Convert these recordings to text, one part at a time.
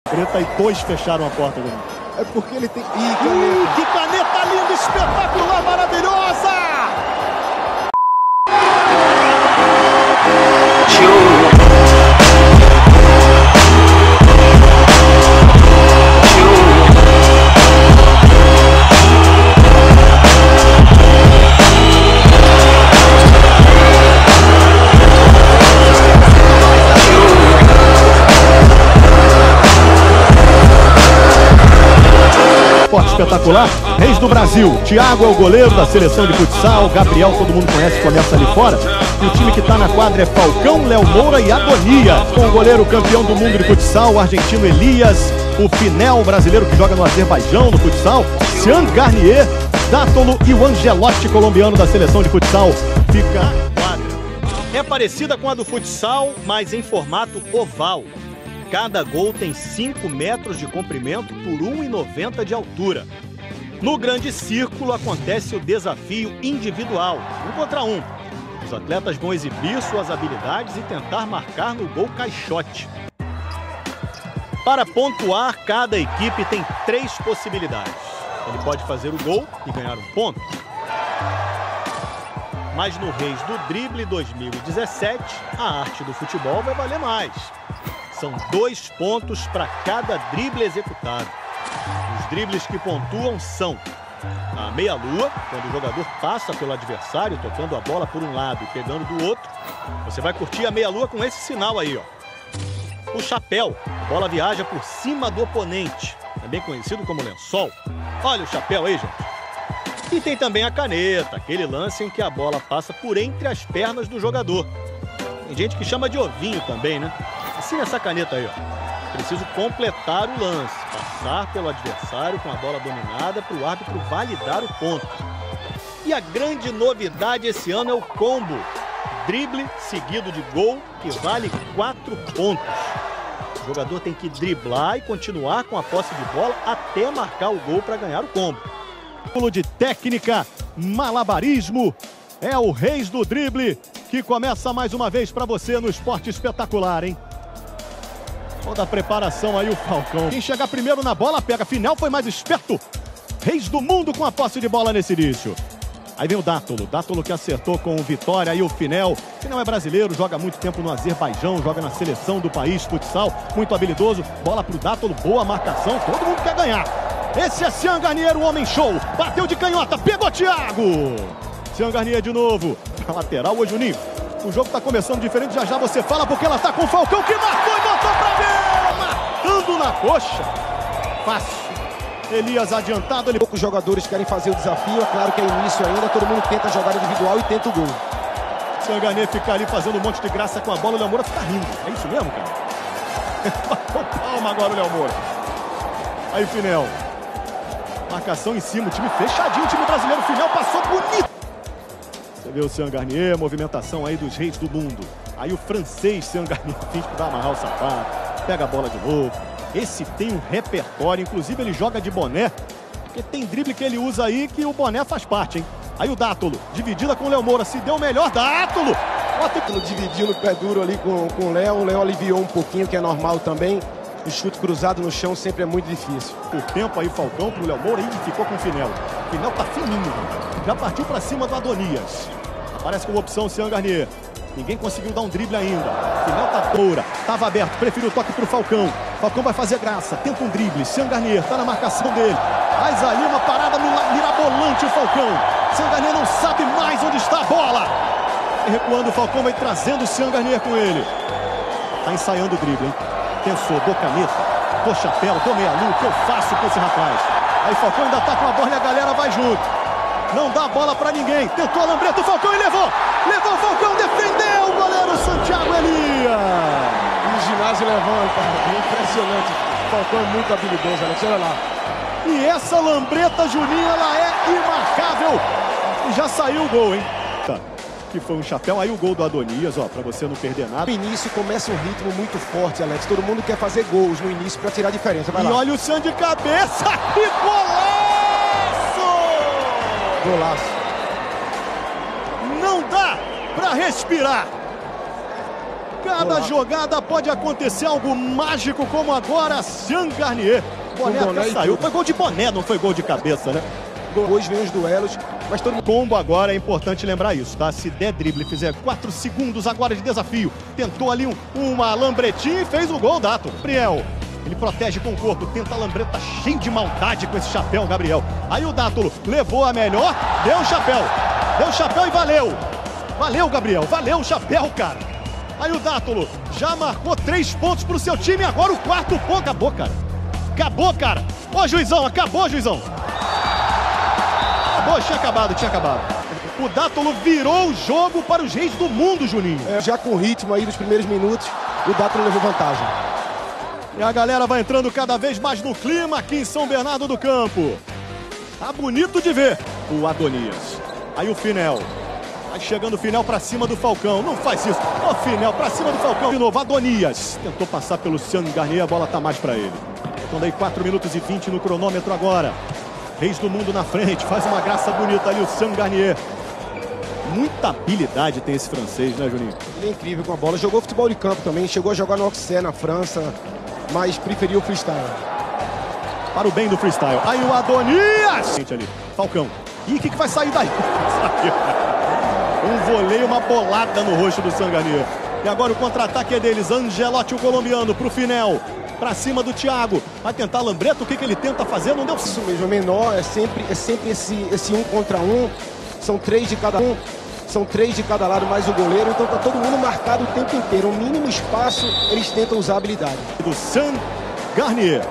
Preta e dois fecharam a porta dele. É porque ele tem... Que caneta linda, espetacular, maravilhosa! Espetacular, Reis do Brasil. Thiago é o goleiro da seleção de futsal, Gabriel todo mundo conhece, começa ali fora. E o time que está na quadra é Falcão, Léo Moura e Adonia. Com o goleiro campeão do mundo de futsal, o argentino Elias, o Finel brasileiro que joga no Azerbaijão no futsal, Sean Garnier, Dátolo e o Angelotti colombiano da seleção de futsal. Fica a quadra. É parecida com a do futsal, mas em formato oval. Cada gol tem 5 metros de comprimento por 1,90 de altura. No grande círculo acontece o desafio individual, 1 contra 1. Os atletas vão exibir suas habilidades e tentar marcar no gol caixote. Para pontuar, cada equipe tem 3 possibilidades. Ele pode fazer o gol e ganhar um ponto. Mas no Reis do Drible 2017, a arte do futebol vai valer mais. São 2 pontos para cada drible executado. Os dribles que pontuam são a meia-lua, quando o jogador passa pelo adversário, tocando a bola por um lado e pegando do outro. Você vai curtir a meia-lua com esse sinal aí, ó. O chapéu, a bola viaja por cima do oponente, também conhecido como lençol. Olha o chapéu aí, gente. E tem também a caneta, aquele lance em que a bola passa por entre as pernas do jogador. Tem gente que chama de ovinho também, né? Assim nessa caneta aí, ó. Preciso completar o lance, passar pelo adversário com a bola dominada para o árbitro validar o ponto. E a grande novidade esse ano é o combo. Drible seguido de gol, que vale 4 pontos. O jogador tem que driblar e continuar com a posse de bola até marcar o gol para ganhar o combo. Pulo de técnica, malabarismo, é o Reis do Drible, que começa mais uma vez para você no Esporte Espetacular, hein? Toda a preparação aí o Falcão. Quem chegar primeiro na bola pega. Finel foi mais esperto. Reis do mundo com a posse de bola nesse início. Aí vem o Dátolo. Dátolo que acertou com o Vitória e o Finel. Finel é brasileiro, joga muito tempo no Azerbaijão, joga na seleção do país, futsal. Muito habilidoso. Bola pro Dátolo, boa marcação. Todo mundo quer ganhar. Esse é Sean Garnier, o homem show. Bateu de canhota, pegou Thiago. Sean Garnier de novo. Pra lateral, o Juninho. O jogo tá começando diferente, já já você fala, porque ela tá com o Falcão que marcou e botou pra dentro. Marcando na coxa. Fácil. Elias adiantado. Poucos jogadores querem fazer o desafio, é claro que é início ainda, todo mundo tenta jogar individual e tenta o gol. Sean Garnier fica ali fazendo um monte de graça com a bola, o Léo Moura fica rindo. É isso mesmo, cara? Bateu palma agora o Léo Moura. Aí o Finel. Marcação em cima, o time fechadinho, o time brasileiro. O Finel passou bonito. Você vê o Sean Garnier, movimentação aí dos reis do mundo. Aí o francês Sean Garnier finge que vai amarrar o sapato, pega a bola de novo. Esse tem um repertório, inclusive ele joga de boné, porque tem drible que ele usa aí que o boné faz parte, hein? Aí o Dátolo, dividida com o Léo Moura, se deu melhor, Dátolo! Dividiu no pé duro ali com o Léo aliviou um pouquinho, que é normal também. O chute cruzado no chão sempre é muito difícil. Por tempo aí Falcão pro Léo Moura e ficou com o Finel. O Finel tá fininho, já partiu pra cima do Adonias. Aparece como opção o Sean Garnier. Ninguém conseguiu dar um drible ainda. Finel tá Moura, tava aberto, preferiu o toque pro Falcão. Falcão vai fazer graça, tenta um drible. Sean Garnier tá na marcação dele. Faz ali uma parada mirabolante o Falcão. Sean Garnier não sabe mais onde está a bola. E recuando o Falcão vai trazendo o Sean Garnier com ele. Tá ensaiando o drible, hein? Pensou, dou caneta, dou chapéu, dou meia-lua, o que eu faço com esse rapaz? Aí Falcão ainda tá com a bola e a galera vai junto. Não dá bola pra ninguém. Tentou a lambreta, o Falcão e levou. Levou o Falcão, defendeu o goleiro Santiago Elias. O ginásio levanta, impressionante. O Falcão é muito habilidoso, Alex, olha lá. E essa lambreta, Juninho, ela é imarcável. E já saiu o gol, hein? Que foi um chapéu, aí o gol do Adonias, ó, pra você não perder nada. No início começa um ritmo muito forte, Alex. Todo mundo quer fazer gols no início pra tirar a diferença. Vai lá. E olha o Sean de cabeça, que golaço! Golaço. Não dá pra respirar. Cada jogada pode acontecer algo mágico como agora. Sean Garnier. Boné até saiu. Foi gol de boné, não foi gol de cabeça, né? Hoje vem os duelos, mas todo mundo... Combo agora, é importante lembrar isso, tá? Se der drible, fizer 4 segundos agora de desafio. Tentou ali uma lambretinha e fez o gol, Dato. Gabriel, ele protege com o corpo, tenta a lambreta, cheio de maldade com esse chapéu, Gabriel. Aí o Dátulo levou a melhor, deu o chapéu. Deu o chapéu e valeu. Valeu, Gabriel, valeu o chapéu, cara. Aí o Dátulo já marcou 3 pontos pro seu time, agora o 4º ponto. Acabou, cara. Acabou, cara. Ô, juizão, acabou, juizão. Acabou, tinha acabado. O Dátulo virou o jogo para os reis do mundo, Juninho. Já com o ritmo aí dos primeiros minutos, o Dátulo levou vantagem. E a galera vai entrando cada vez mais no clima aqui em São Bernardo do Campo. Tá bonito de ver o Adonias. Aí o Finel. Vai chegando o Finel pra cima do Falcão. Não faz isso. O Finel pra cima do Falcão. De novo, Adonias. Tentou passar pelo Sean Garnier, a bola tá mais pra ele. Então daí 4 minutos e 20 no cronômetro agora. Reis do mundo na frente, faz uma graça bonita ali o Sean Garnier. Muita habilidade tem esse francês, né, Juninho? Ele é incrível com a bola. Jogou futebol de campo também, chegou a jogar no Auxerre na França, mas preferiu o freestyle. Para o bem do freestyle. Aí o Adonias! Ali, Falcão. E o que vai sair daí? Um voleio, uma bolada no rosto do Sean Garnier. E agora o contra-ataque é deles. Angelotti, o colombiano, pro Finel. Pra cima do Thiago. Vai tentar lambreta. O que ele tenta fazer? Não deu. Isso mesmo, é menor. É sempre esse 1 contra 1. São 3 de cada um. São 3 de cada lado, mais o goleiro. Então tá todo mundo marcado o tempo inteiro. O mínimo espaço, eles tentam usar a habilidade. Do Sean Garnier.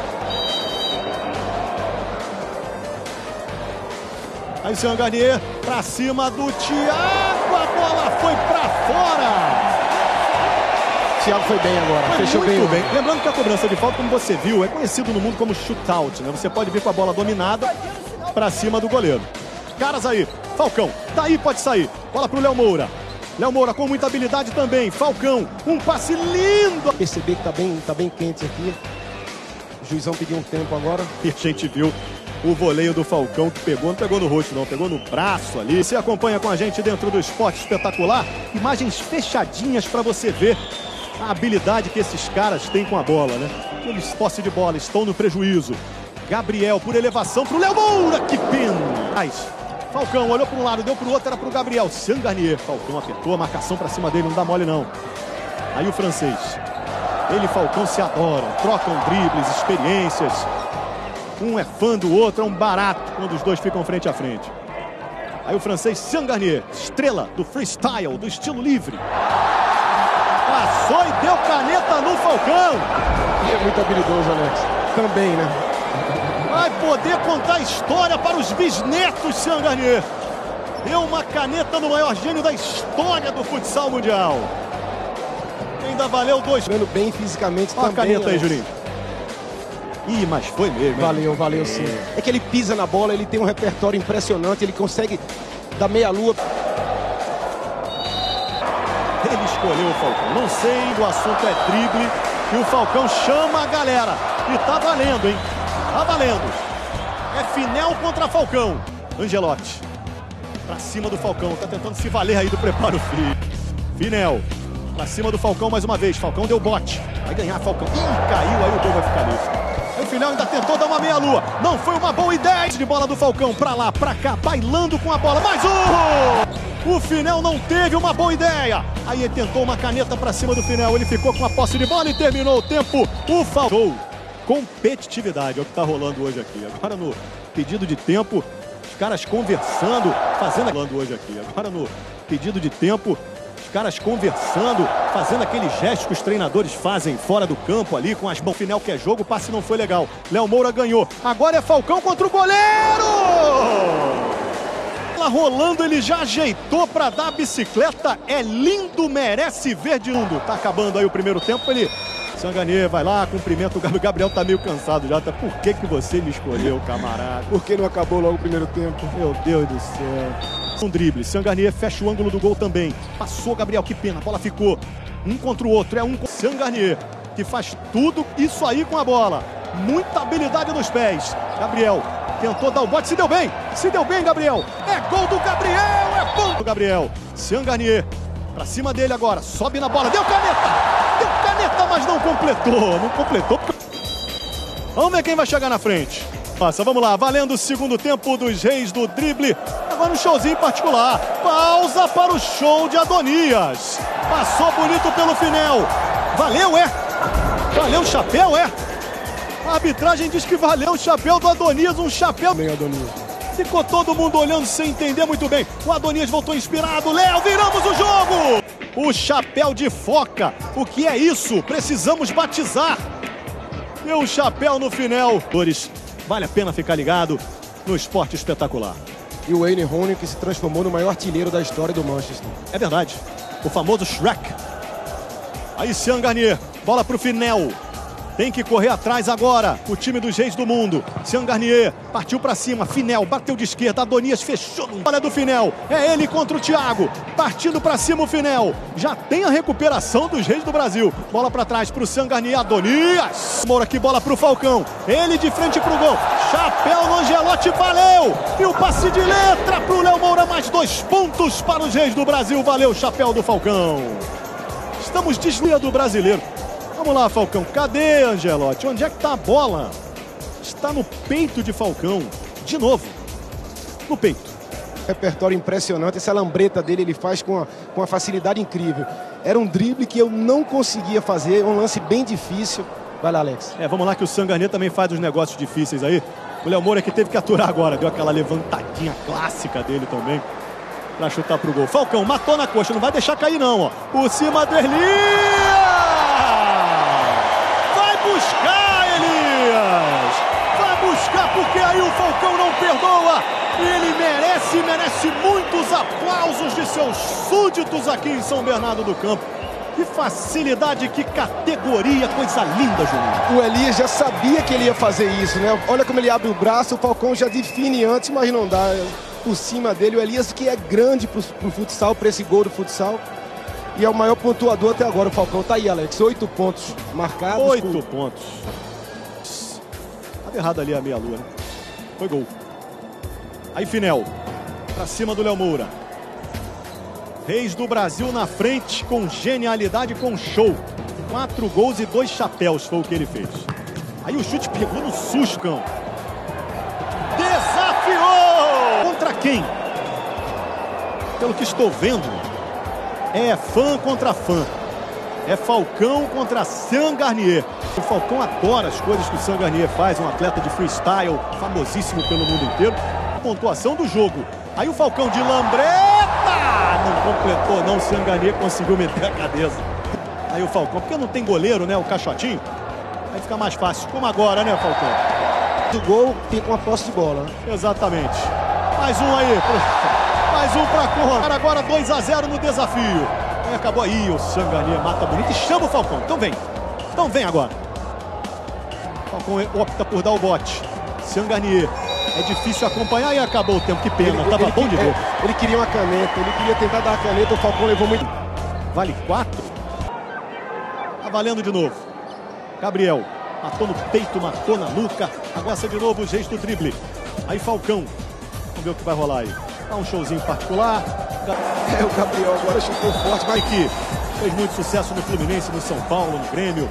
Aí o Sean Garnier pra cima do Thiago. A bola foi pra fora. Thiago foi bem agora, fechou muito bem. Lembrando que a cobrança de falta, como você viu, é conhecido no mundo como shootout, né? Você pode vir com a bola dominada pra cima do goleiro. Caras aí, Falcão, daí pode sair. Bola pro Léo Moura. Léo Moura com muita habilidade também. Falcão, um passe lindo. Perceber que tá bem quente aqui. O juizão pediu um tempo agora. E a gente viu o voleio do Falcão que pegou, não pegou no rosto não, pegou no braço ali. Você acompanha com a gente dentro do Esporte Espetacular. Imagens fechadinhas pra você ver a habilidade que esses caras têm com a bola, né? Eles, posse de bola, estão no prejuízo. Gabriel por elevação pro Léo Moura, que pena! Mas Falcão olhou para um lado, deu pro outro, era pro Gabriel. Sean Garnier. Falcão apertou a marcação pra cima dele, não dá mole não. Aí o francês. Ele e Falcão se adoram, trocam dribles, experiências. Um é fã do outro, é um barato quando os dois ficam frente a frente. Aí o francês Sean Garnier, estrela do freestyle, do estilo livre. Passou e deu caneta no Falcão. É muito habilidoso, Alex. Também, né? Vai poder contar história para os bisnetos, Sean Garnier. Deu uma caneta no maior gênio da história do futsal mundial. Ainda valeu 2. Jogando bem fisicamente Olha também. A caneta aí, Juninho. Ih, mas foi mesmo. Valeu sim. É que ele pisa na bola, ele tem um repertório impressionante, ele consegue dar meia-lua. Ele escolheu o Falcão. Não sei, o assunto é drible. E o Falcão chama a galera. E tá valendo, hein? Tá valendo. É Finel contra Falcão. Angelotti. Pra cima do Falcão. Tá tentando se valer aí do preparo frio. Finel. Pra cima do Falcão mais uma vez. Falcão deu bote. Vai ganhar Falcão. Ih, caiu. Aí o gol vai ficar nisso. Aí o Finel ainda tentou dar uma meia-lua. Não foi uma boa ideia. De bola do Falcão. Pra lá, pra cá. Bailando com a bola. Mais um! O Finel não teve uma boa ideia. Aí ele tentou uma caneta pra cima do Finel. Ele ficou com a posse de bola e terminou o tempo. O Falcão. Competitividade é o que tá rolando hoje aqui. Agora no pedido de tempo, os caras conversando, fazendo hoje aqui. Agora no pedido de tempo, os caras conversando, fazendo aqueles gestos que os treinadores fazem fora do campo ali com as mãos. Finel quer jogo, o passe não foi legal. Léo Moura ganhou. Agora é Falcão contra o goleiro! Rolando, ele já ajeitou para dar a bicicleta. É lindo, merece ver de mundo. Tá acabando aí o primeiro tempo, ele... Sean Garnier vai lá, cumprimenta o Gabriel. O Gabriel tá meio cansado já. Por que você me escolheu, camarada? Por que não acabou logo o primeiro tempo? Meu Deus do céu. Um drible. Sean Garnier fecha o ângulo do gol também. Passou, Gabriel, que pena. A bola ficou um contra o outro. É um com Sean Garnier, que faz tudo isso aí com a bola. Muita habilidade nos pés. Gabriel tentou dar o bote, se deu bem, Gabriel. É gol do Gabriel, é ponto do Gabriel. Sean Garnier Pra cima dele agora, sobe na bola, deu caneta, mas não completou. Não completou. Vamos ver quem vai chegar na frente. Passa, vamos lá, valendo o segundo tempo dos Reis do Drible. Agora um showzinho particular. Pausa para o show de Adonias. Passou bonito pelo Finel. Valeu, é? Valeu o chapéu, é? A arbitragem diz que valeu o chapéu do Adonias, um chapéu. Bem, Adonias. Ficou todo mundo olhando sem entender muito bem. O Adonias voltou inspirado. Léo, viramos o jogo! O chapéu de foca. O que é isso? Precisamos batizar. E o chapéu no Finel. Vale a pena ficar ligado no Esporte Espetacular. E o Wayne Rooney, que se transformou no maior artilheiro da história do Manchester. É verdade. O famoso Shrek. Aí Sean Garnier. Bola pro Finel. Tem que correr atrás agora. O time dos Reis do Mundo. Sean Garnier partiu pra cima. Finel bateu de esquerda. Adonias fechou. Olha do Finel. É ele contra o Thiago. Partindo pra cima o Finel. Já tem a recuperação dos Reis do Brasil. Bola pra trás pro Sean Garnier. Adonias. Moura aqui, bola pro Falcão. Ele de frente pro gol. Chapéu no Angelotti. Valeu. E o passe de letra pro Léo Moura. Mais 2 pontos para os Reis do Brasil. Valeu, chapéu do Falcão. Estamos desviando o brasileiro. Vamos lá, Falcão. Cadê, Angelotti? Onde é que tá a bola? Está no peito de Falcão. De novo. No peito. Repertório impressionante. Essa lambreta dele ele faz com uma facilidade incrível. Era um drible que eu não conseguia fazer. Um lance bem difícil. Vai lá, Alex. Vamos lá que o Sean Garnier também faz os negócios difíceis aí. O Léo Moura que teve que aturar agora. Deu aquela levantadinha clássica dele também. Pra chutar pro gol. Falcão matou na coxa. Não vai deixar cair não, ó. Por cima do Elias. Buscar, Elias! Vai buscar porque aí o Falcão não perdoa! E ele merece muitos aplausos de seus súditos aqui em São Bernardo do Campo. Que facilidade, que categoria, coisa linda, Juninho. O Elias já sabia que ele ia fazer isso, né? Olha como ele abre o braço, o Falcão já define antes, mas não dá. Por cima dele, o Elias que é grande pro futsal, para esse gol do futsal. E é o maior pontuador até agora, o Falcão. Tá aí, Alex. 8 pontos marcados. 8 pontos. Tava errado ali a meia-lua, né? Foi gol. Aí Finel. Pra cima do Léo Moura. Reis do Brasil na frente com genialidade, com show. 4 gols e 2 chapéus foi o que ele fez. Aí o chute pegou no suscão. Desafiou! Contra quem? Pelo que estou vendo... É fã contra fã. É Falcão contra Sean Garnier. O Falcão adora as coisas que o Sean Garnier faz. Um atleta de freestyle, famosíssimo pelo mundo inteiro. Pontuação do jogo. Aí o Falcão de lambreta. Não completou, não. O Sean Garnier conseguiu meter a cabeça. Aí o Falcão, porque não tem goleiro, né? O Caixotinho. Aí fica mais fácil. Como agora, né, Falcão? Do gol fica uma posse de bola, né? Exatamente. Mais um aí. Mais um pra conta. Agora 2-0 no desafio. Aí acabou aí. O Sean Garnier mata bonito e chama o Falcão. Então vem. Então vem agora. O Falcão opta por dar o bote. Sean Garnier. É difícil acompanhar e acabou o tempo. Que pena. Tava bom de ver. Ele queria uma caneta. Ele queria tentar dar a caneta. O Falcão levou muito. Vale 4. Tá valendo de novo. Gabriel. Matou no peito, matou na nuca. Aguça de novo o Reis do Drible. Aí Falcão. Vamos ver o que vai rolar aí. Dá um showzinho particular. O Gabriel agora chutou forte. Vai que fez muito sucesso no Fluminense, no São Paulo, no Grêmio.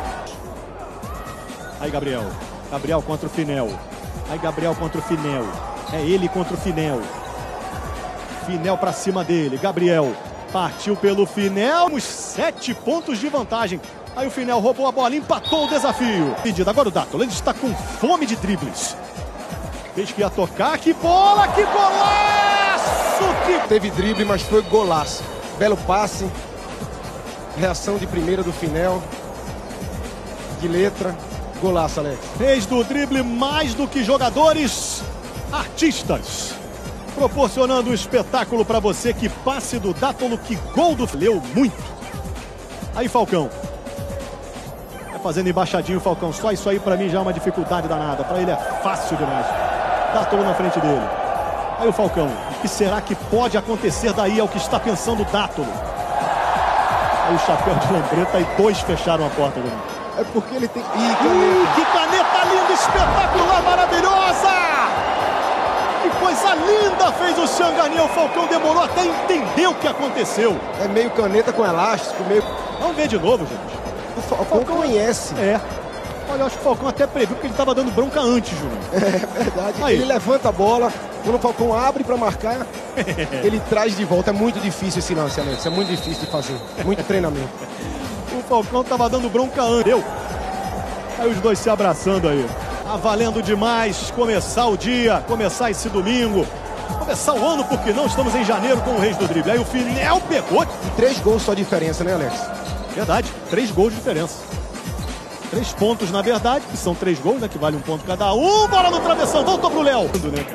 Aí Gabriel. Gabriel contra o Finel. Aí Gabriel contra o Finel. É ele contra o Finel. Finel pra cima dele. Gabriel partiu pelo Finel. Uns 7 pontos de vantagem. Aí o Finel roubou a bola, empatou o desafio. Pedido agora o Dátulo. Ele está com fome de dribles. Fez que ia tocar. Que bola, que golaço! Que... Teve drible, mas foi golaço. Belo passe. Reação de primeira do Finel. De letra. Golaço, Alex. Reis do Drible mais do que jogadores, artistas. Proporcionando um espetáculo para você. Que passe do Dátulo, que gol do... Leu muito. Aí Falcão. Vai fazendo embaixadinho o Falcão. Só isso aí para mim já é uma dificuldade danada. Para ele é fácil demais. Dátulo na frente dele. Aí o Falcão. O que será que pode acontecer daí? É o que está pensando o Dátulo. Aí o chapéu de lambreta e 2 fecharam a porta do mundo. É porque ele tem... Caneta. Que caneta linda, espetacular, maravilhosa! Que coisa linda! ainda fez o Sangarnier. O Falcão demorou até entender o que aconteceu. É meio caneta com elástico, meio... Vamos ver de novo, gente. O Falcão conhece. É. Olha, eu acho que o Falcão até previu que ele estava dando bronca antes, Júnior. É verdade. Aí. Ele levanta a bola. Quando o Falcão abre para marcar, ele traz de volta. É muito difícil esse lance, Alex. É muito difícil de fazer. Muito treinamento. O Falcão estava dando bronca antes. Deu. Aí os dois se abraçando aí. Tá valendo demais começar o dia, começar esse domingo. Começar o ano, porque não? Estamos em janeiro com o Reis do Drible. Aí o Finel pegou. E 3 gols só a diferença, né, Alex? Verdade, 3 gols de diferença. 3 pontos, na verdade, que são 3 gols, né? Que vale 1 ponto cada um. Bola no travessão, voltou pro Léo.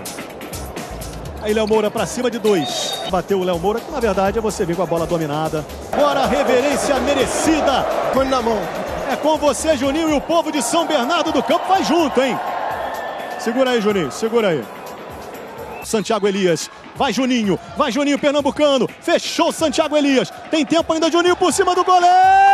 Aí Léo Moura pra cima de 2. Bateu o Léo Moura, que na verdade é você ver com a bola dominada. Agora a reverência merecida. Põe na mão. É com você, Juninho, e o povo de São Bernardo do Campo vai junto, hein? Segura aí, Juninho, segura aí. Santiago Elias, vai Juninho pernambucano, fechou Santiago Elias, tem tempo ainda, Juninho por cima do goleiro!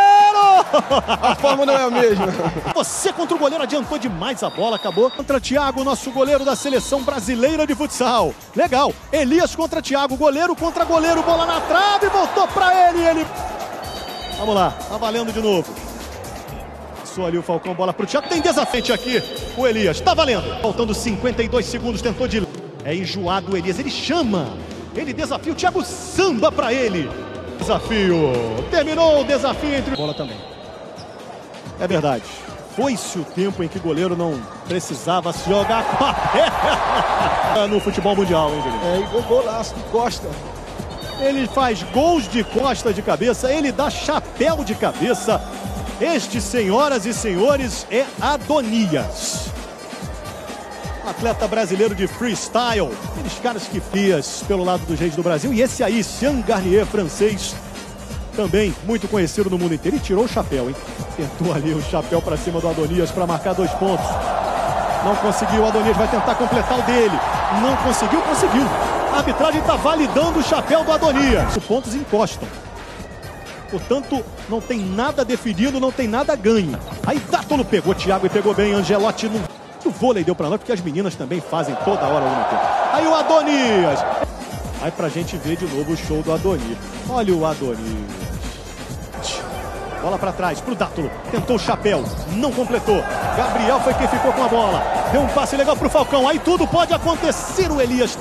A forma não é a mesma. Você contra o goleiro adiantou demais a bola, acabou. Contra Thiago, nosso goleiro da seleção brasileira de futsal. Legal, Elias contra Thiago, goleiro contra goleiro, bola na trave, voltou pra ele. Vamos lá, tá valendo de novo. Passou ali o Falcão, bola pro Thiago, tem desafio aqui, o Elias, tá valendo. Faltando 52 segundos, tentou de... É enjoado o Elias, ele chama, ele desafia o Thiago, samba pra ele. Desafio, terminou o desafio entre... Bola também. É verdade, foi-se o tempo em que o goleiro não precisava se jogar com a perna no futebol mundial, hein, Juninho? É, golaço de costa. Ele faz gols de costa de cabeça, ele dá chapéu de cabeça. Este, senhoras e senhores, é Adonias. Atleta brasileiro de freestyle, aqueles caras que fias pelo lado dos Reis do Brasil. E esse aí, Sangarnier, francês, também muito conhecido no mundo inteiro. E tirou o chapéu, hein? Tentou ali o chapéu para cima do Adonias para marcar 2 pontos. Não conseguiu, o Adonias vai tentar completar o dele. Não conseguiu, conseguiu. A arbitragem está validando o chapéu do Adonias. Os pontos encostam. Portanto, não tem nada definido, não tem nada ganho. Aí Dátolo pegou Thiago e pegou bem. Angelotti não... O vôlei deu pra nós, porque as meninas também fazem toda hora alguma coisa. Aí o Adonias. Aí pra gente ver de novo o show do Adonias. Olha o Adonias. Bola pra trás, pro Dátolo. Tentou o chapéu, não completou. Gabriel foi quem ficou com a bola. Deu um passe legal pro Falcão. Aí tudo pode acontecer, o Elias.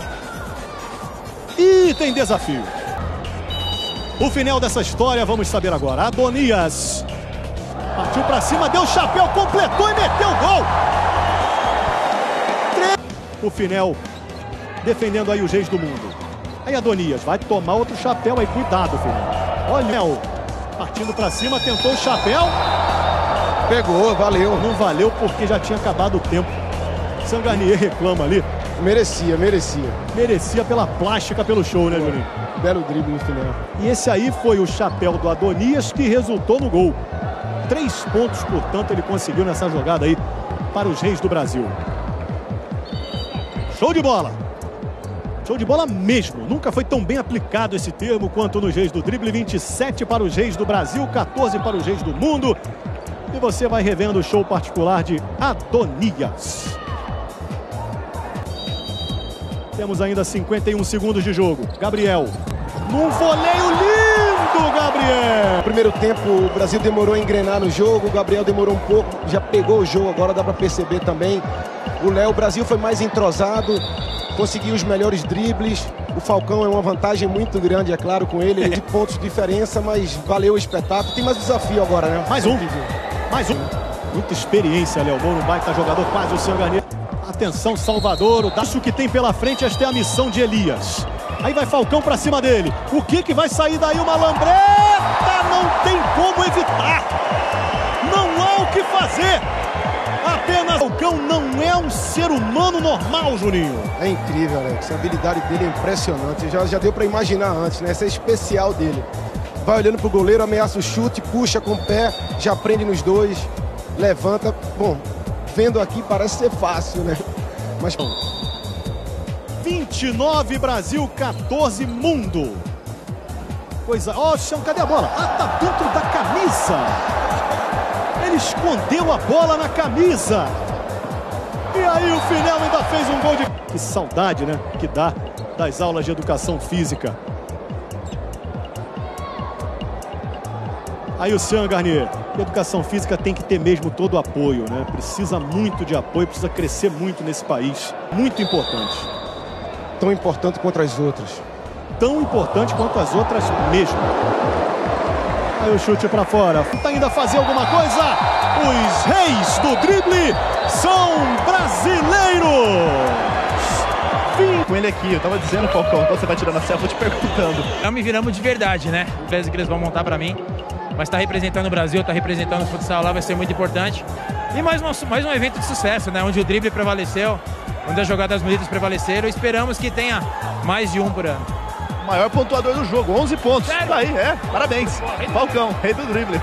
E tem desafio. O final dessa história, vamos saber agora. Adonias. Partiu pra cima, deu o chapéu, completou e meteu o gol. O Finel defendendo aí os Reis do mundo. Aí Adonias vai tomar outro chapéu aí, cuidado, Finel. Olha o partindo pra cima, tentou o chapéu. Pegou, valeu. Não valeu porque já tinha acabado o tempo. Sangarnier reclama ali. Merecia. Merecia pela plástica, pelo show, né, Juninho? Belo drible no final. E esse aí foi o chapéu do Adonias que resultou no gol. 3 pontos, portanto, ele conseguiu nessa jogada aí para os Reis do Brasil. Show de bola! Show de bola mesmo. Nunca foi tão bem aplicado esse termo quanto nos Reis do Drible. 27 para os Reis do Brasil, 14 para os Reis do Mundo. E você vai revendo o show particular de Adonias. Temos ainda 51 segundos de jogo. Gabriel, num voleio lindo, Gabriel! No primeiro tempo, o Brasil demorou a engrenar no jogo. O Gabriel demorou um pouco, já pegou o jogo. Agora dá para perceber também. O Brasil foi mais entrosado, conseguiu os melhores dribles. O Falcão é uma vantagem muito grande, é claro, com ele. De pontos de diferença, mas valeu o espetáculo. Tem mais desafio agora, né? Mais um. Muita experiência, Léo Moura, um baita jogador, quase o Sangarnier. Atenção, Salvador, isso que tem pela frente, esta é a missão de Elias. Aí vai Falcão pra cima dele. O que vai sair daí? Uma lambreta! Não tem como evitar. Não há o que fazer. Apenas Falcão não é um ser humano normal, Juninho. É incrível, Alex. A habilidade dele é impressionante. Já deu para imaginar antes, né? Essa é especial dele. Vai olhando pro goleiro, ameaça o chute, puxa com o pé, já prende nos dois, levanta. Bom, vendo aqui parece ser fácil, né? Mas 29 Brasil, 14 Mundo. Coisa... Ó, cadê a bola? Ah, tá dentro da camisa. Ele escondeu a bola na camisa. E aí o Finel ainda fez um gol de... Que saudade, né? Que dá das aulas de educação física. Aí o Sean Garnier, a educação física tem que ter mesmo todo o apoio, né? Precisa muito de apoio, precisa crescer muito nesse país. Muito importante. Tão importante quanto as outras. Tão importante quanto as outras mesmo. Aí o chute pra fora. Tenta ainda fazer alguma coisa. Os reis do drible são brasileiros. Com ele aqui, eu tava dizendo, Falcão, quando você vai tirando a selfie, eu te perguntando. Não me viramos de verdade, né? O peso que eles vão montar pra mim. Mas tá representando o Brasil, tá representando o futsal lá, vai ser muito importante. E mais um evento de sucesso, né? Onde o drible prevaleceu, onde as jogadas bonitas prevaleceram. Esperamos que tenha mais de um por ano. Maior pontuador do jogo, 11 pontos. Sério? Tá aí, parabéns. Falcão, rei do drible.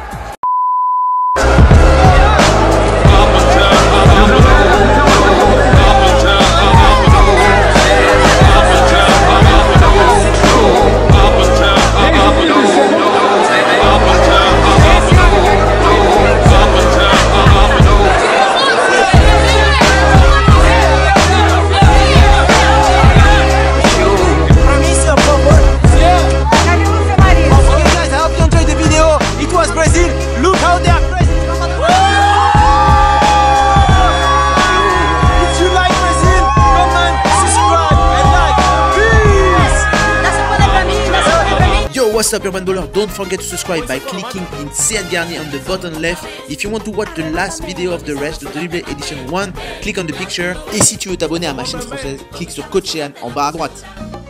What's up, Urban Baller? Don't forget to subscribe by clicking in Sean Garnier on the bottom left. If you want to watch the last video of the rest of the Dribble Edition 1, click on the picture. Et si tu veux t'abonner à ma chaîne française, clique sur Coach Sean en bas à droite.